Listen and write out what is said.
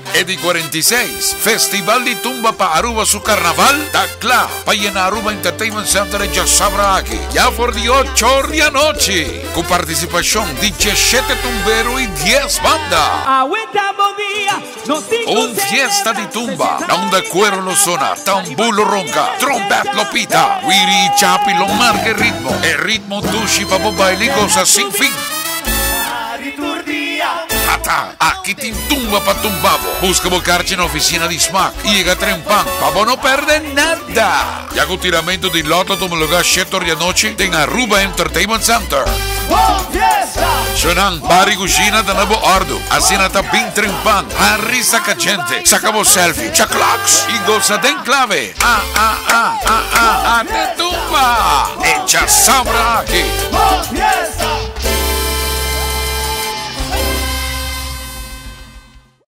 E di 46, Festival de Tumba pa Aruba su Carnaval, Tacla, pa en Aruba Entertainment Center e Sabra aquí, ya por 8 de noche, con participación de 17 tumberos y 10 bandas. Un fiesta de tumba, donde cuero lo suena, tambulo ronca, trompet lo pita, Wiri y Chapi lo marca el ritmo tushi pa baile y cosas sin fin. Aquí te tumba pa tumbabo. Busca bocarci in oficina di Smack. Llega Trempan. Pabo no perde nada. Y hago tiramento di lotto come lo ga scelto di noche in Aruba Entertainment Center. Suonan Bari Cucina da Nuevo Ordo. Asinata bin Trempan. Arrisa ca gente. Sacabo selfie. C'ha clocks. Y goza den clave. A te tumba. E già sabrà che.